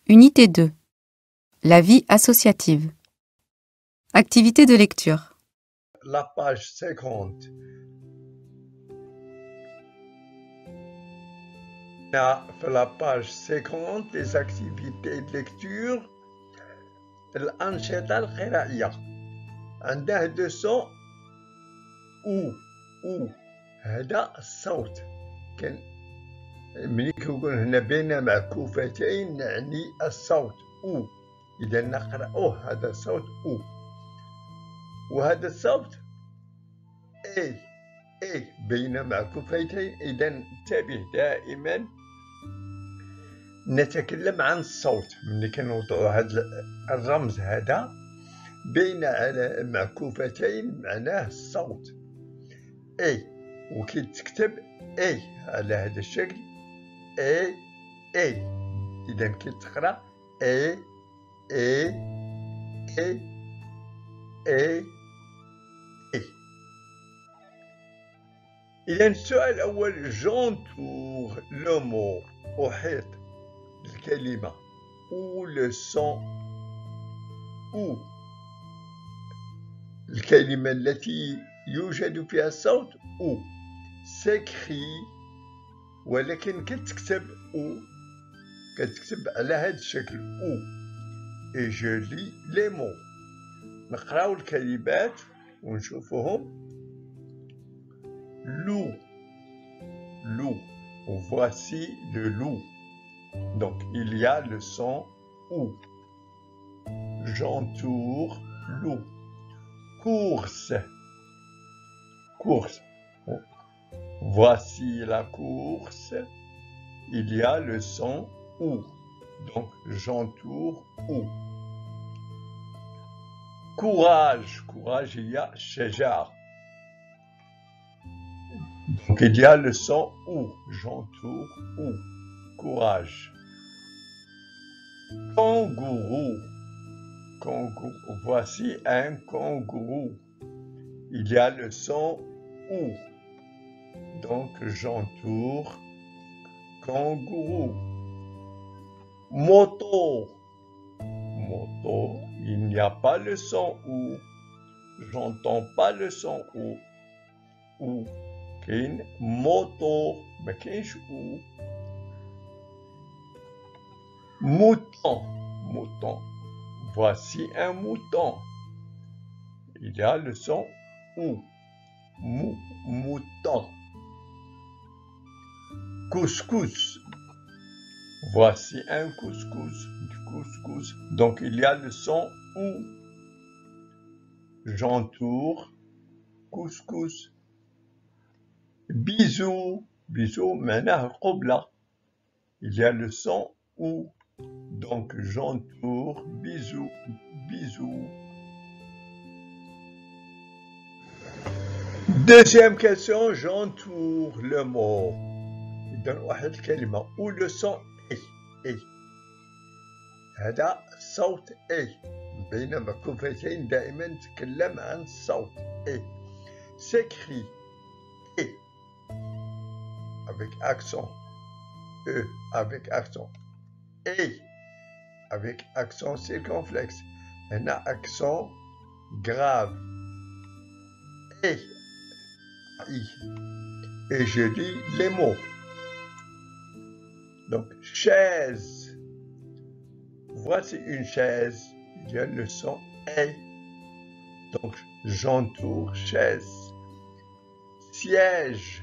Unité 2. La vie associative. Activité de lecture. La page 50. Là, في la page 50 les activités de lecture الأنشطة القراءية عندها دو سون أو هذا الصوت كان ملي كنقول هنا بين معكوفتين نعني الصوت أو إذا نقرأ هذا الصوت أو وهذا الصوت أي بين معكوفتين. إذا انتبه دائما نتكلم عن الصوت ملي كنوضعوا هذا الرمز هذا بين على معكوفتين معناه الصوت اي وكي تكتب اي على هذا الشكل اي اذا كي تقرا اي اي اي اي اي. اذا السؤال الاول جونتور لو مو احيط الكلمة ou le son ou الكلمة التي يوجد فيها الصوت ou s'écrit ولكن كتكتب ou كتكتب على هذا الشكل ou et je lis les mots. نقراو الكلمات ونشوفوهم. loup voici le loup. Donc, il y a le son OU. J'entoure loup. Course. Voici la course. Il y a le son OU. Donc, j'entoure OU. Courage, il y a shajar. Donc, il y a le son OU. J'entoure OU. Courage. Kangourou. Voici un kangourou. Il y a le son OU. Donc j'entoure kangourou. Moto. Il n'y a pas le son OU. J'entends pas le son OU. كاين moto ما كاينش OU. Mouton. Voici un mouton. Il y a le son OU. Mouton. Couscous. Voici un couscous. Donc il y a le son OU. J'entoure couscous. Bisous معناه قبلة. Il y a le son OU. Donc j'entoure bisous. Deuxième question, j'entoure le mot. إذا واحد الكلمة ou le son اي. هذا صوت اي بين مكوفتين دائما نتكلم عن الصوت اي. s'écrit اي avec accent avec accent. Et avec accent circonflexe. Un accent grave. Et je lis les mots. Donc, chaise. Voici une chaise. Il y a le son et. Donc, j'entoure chaise. Siège.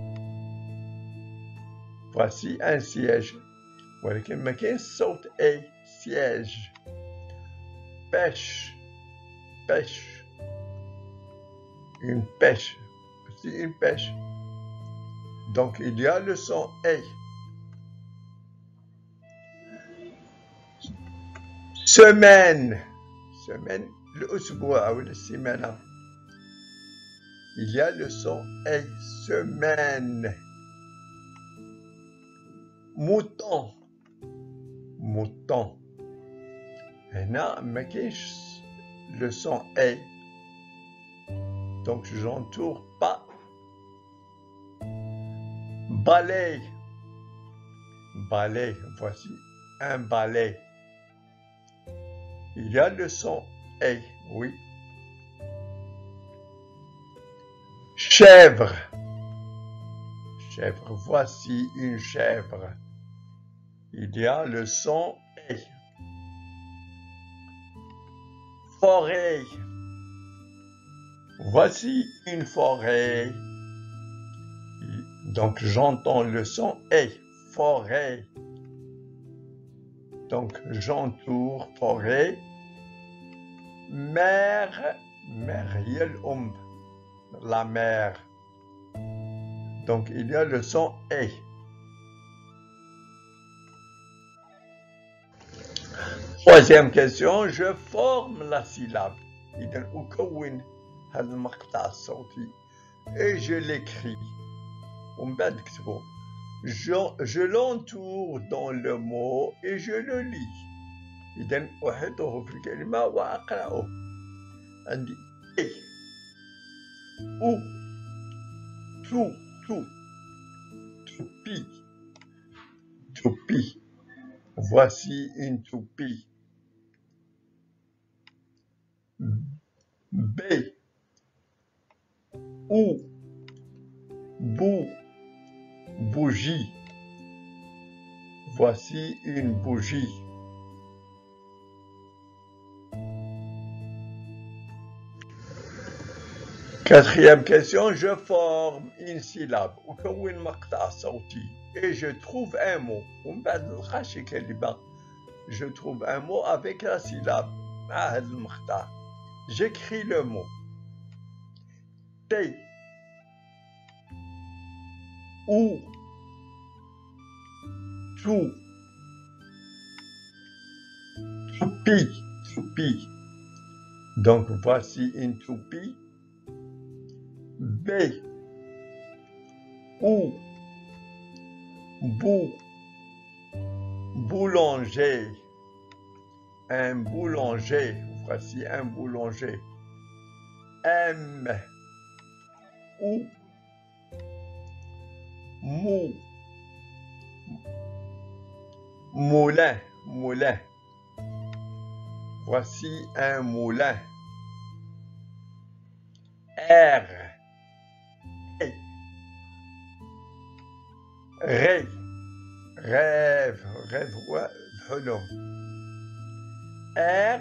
Voici un siège. ولكن ما كاينش الصوت اي. siège. pêche. Une pêche. C'est une pêche. Donc il y a le son اي. semaine. الأسبوع أو السيمانة. Il y a le son اي. semaine. mouton. هنا ما كاينش le son A. Donc j'entoure pas. Balai. Voici un balai. il y a le son E, oui. Chèvre. Chèvre, voici une chèvre. Il y a le son E. Forêt. Voici une forêt. Donc j'entends le son E. Forêt. Donc j'entoure forêt. Mer. Mer, la mer. Donc il y a le son E. Troisième question, je forme la syllabe. إذن أكون هذا المقطع الصوتي et je l'écris. ومن بعد نكتبه. Je l'entoure dans le mot et je le lis. إذن أحطه في الكلمة وأقرأه. عندي إي أو تو toupie. Toupie. Voici une toupie. B. Ou. Bougie. Voici une bougie. Quatrième question, je forme une syllabe أكون مقطع صوتي et je trouve un mot. ومن بعد نلقى شي كلمة. Je trouve un mot avec la syllabe مع هذا المقطع. J'écris le mot. T. Ou. Tout. Toupie. Donc voici une toupie. B. Ou. Boulanger. Un boulanger. Voici un boulanger. M. Ou. Moulin. Voici un moulin. R. Rêve, حلم. R.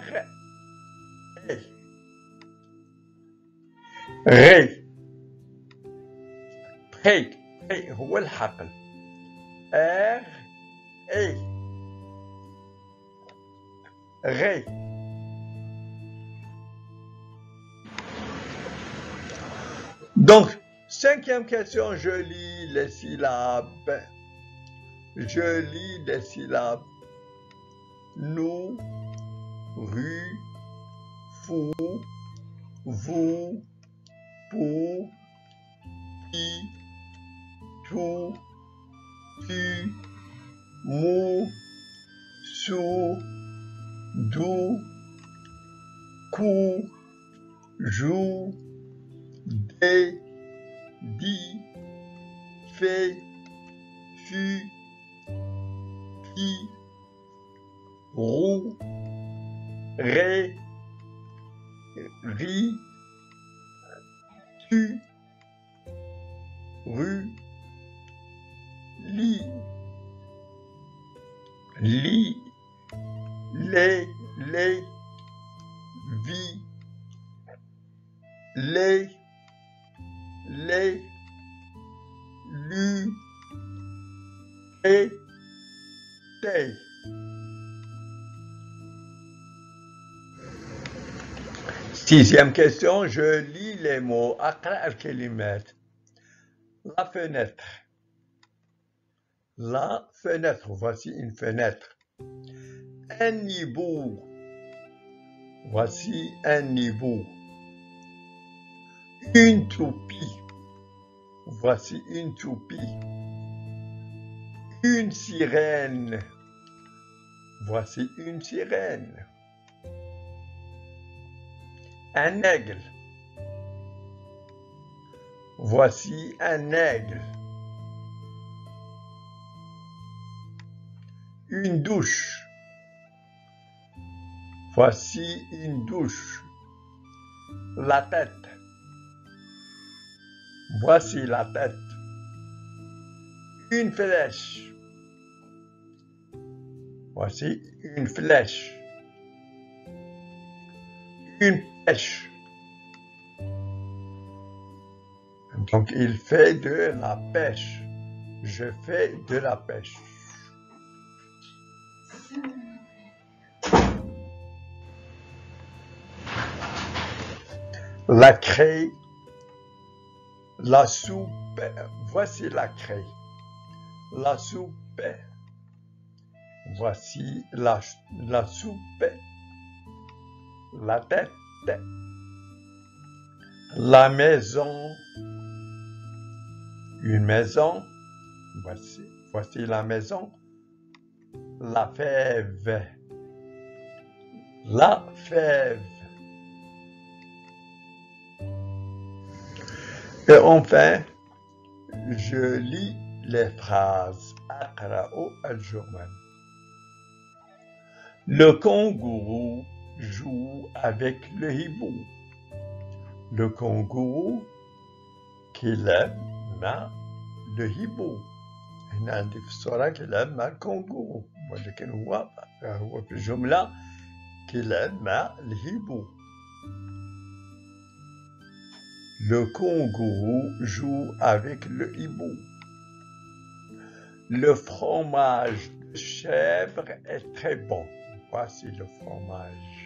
Pré هو الحقل. R. Ré. Donc, cinquième question, je lis les syllabes. Nous, rue, fou, vous, pour, qui, tout, tu, mou, sous, d'où, coup, joue, des, dit, fait, fut, qui, roux, ré, ri, tu, rue, lit, les, vie, les, lu, et, té. Sixième question, je lis les mots. أقرأ الكلمات. La fenêtre. La fenêtre. Voici une fenêtre. Un hibou. Voici un hibou. Une toupie. Voici une toupie. Une sirène. Voici une sirène. Un aigle. Voici un aigle. Une douche. Voici une douche. La tête. Voici la tête. Une flèche. Voici une flèche. Une pêche. Donc, il fait de la pêche. Je fais de la pêche. La craie. La soupe. Voici la craie. La soupe. Voici la soupe. La tête. La maison. Une maison. Voici la maison. La fève. La fève. Et enfin, je lis les phrases. أقرأ الجمل. Le kangourou joue avec le hibou. Le kangourou كلاب مع le hibou. هنا عندي في الصورة كلاب مع الكونغورو، ولكن هو في الجملة كلاب مع الهيبو. Le kangourou joue avec le hibou. Le fromage de chèvre est très bon. Voici le fromage.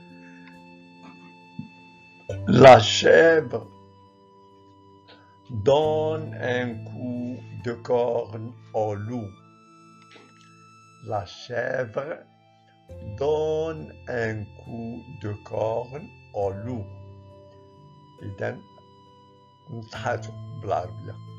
La chèvre donne un coup de corne au loup. La chèvre donne un coup de corne au loup. إذن نتحاجوا بالعربية.